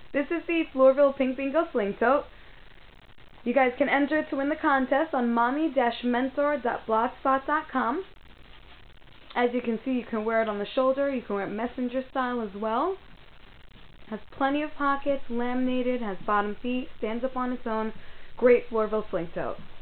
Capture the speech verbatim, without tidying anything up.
This is the Fleurville Pink Bingo Sling Tote. You guys can enter to win the contest on mommy dash mentor dot blogspot dot com. As you can see, you can wear it on the shoulder. You can wear it messenger style as well. Has plenty of pockets, laminated, has bottom feet, stands up on its own. Great Fleurville Sling Tote.